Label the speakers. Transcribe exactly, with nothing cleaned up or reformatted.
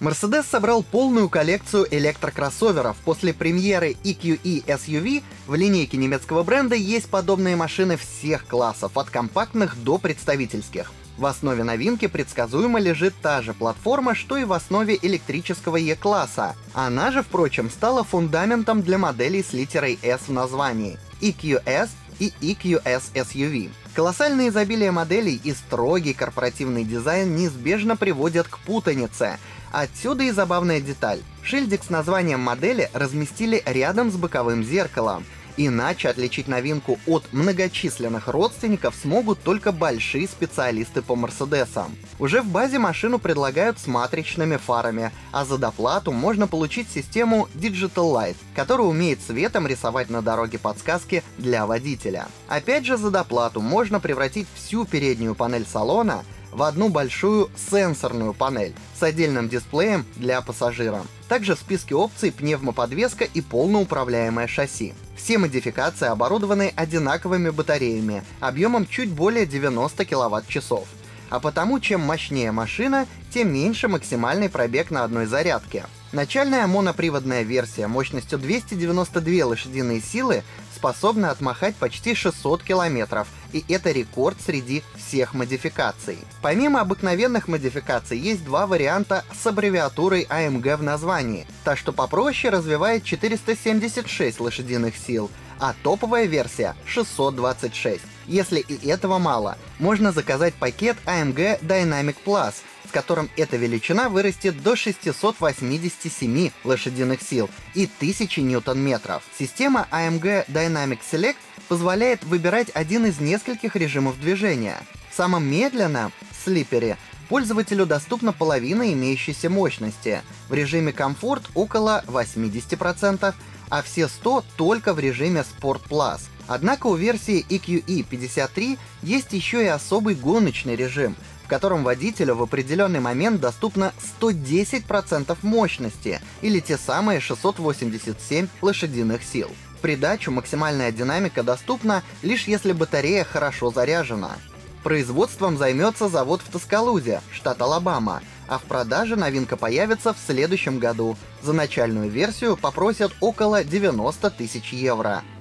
Speaker 1: Mercedes собрал полную коллекцию электрокроссоверов. После премьеры и кью и эс ю ви в линейке немецкого бренда есть подобные машины всех классов, от компактных до представительских. В основе новинки предсказуемо лежит та же платформа, что и в основе электрического E-класса. Она же, впрочем, стала фундаментом для моделей с литерой S в названии — и кью эс и и кью эс эс ю ви. Колоссальное изобилие моделей и строгий корпоративный дизайн неизбежно приводят к путанице. Отсюда и забавная деталь. Шильдик с названием модели разместили рядом с боковым зеркалом. Иначе отличить новинку от многочисленных родственников смогут только большие специалисты по Мерседесам. Уже в базе машину предлагают с матричными фарами, а за доплату можно получить систему Digital Light, которая умеет светом рисовать на дороге подсказки для водителя. Опять же, за доплату можно превратить всю переднюю панель салона в одну большую сенсорную панель с отдельным дисплеем для пассажира. Также в списке опций пневмоподвеска и полноуправляемое шасси. Все модификации оборудованы одинаковыми батареями, объемом чуть более девяноста киловатт-часов. А потому, чем мощнее машина, тем меньше максимальный пробег на одной зарядке. Начальная моноприводная версия мощностью двести девяносто две лошадиные силы способна отмахать почти шестьсот километров, и это рекорд среди всех модификаций. Помимо обыкновенных модификаций, есть два варианта с аббревиатурой а эм гэ в названии. Та, что попроще, развивает четыреста семьдесят шесть лошадиных сил, а топовая версия — шестьсот двадцать шесть. Если и этого мало, можно заказать пакет а эм гэ Dynamic Plus, с которым эта величина вырастет до шестисот восьмидесяти семи лошадиных сил и тысячи ньютон-метров. Система а эм гэ Dynamic Select позволяет выбирать один из нескольких режимов движения. В самом медленном — Slippery — пользователю доступна половина имеющейся мощности, в режиме комфорт около восьмидесяти процентов, а все сто только в режиме Sport Plus. Однако у версии и кью и пятьдесят три есть еще и особый гоночный режим, в котором водителю в определенный момент доступно сто десять процентов мощности, или те самые шестьсот восемьдесят семь лошадиных сил. В придачу максимальная динамика доступна лишь если батарея хорошо заряжена. Производством займется завод в Таскалузе, штат Алабама, а в продаже новинка появится в следующем году. За начальную версию попросят около девяноста тысяч евро.